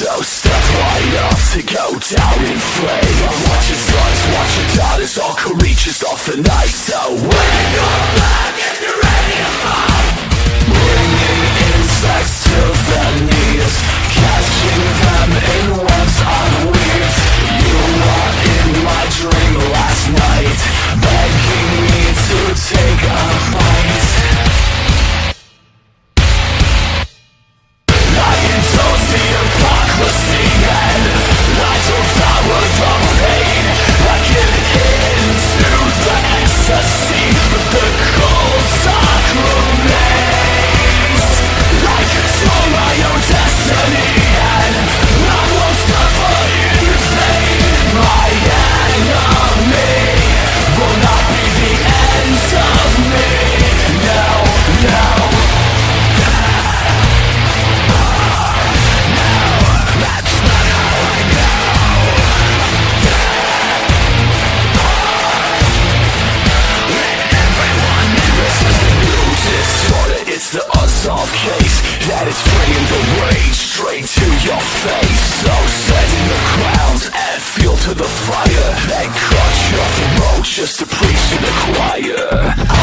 So step right up to go down in flames. Watch your sons, watch your daughters, all creatures of the night. So wake up back if you're ready to fall. Bringing insects to their knees, catching them in webs on weeds. You were in my dream last night, begging me to take a bite. I indulge the hypocrisy and I devour the pain. I give in to the ecstasy, but the cold dark remains. I control my own destiny and I won't suffer in vain. My enemy will not be the end of me. No, no. It's the unsolved case that is bringing the rage straight to your face. So stand in the ground and feel to the fire and cut your throat just to preach to the choir.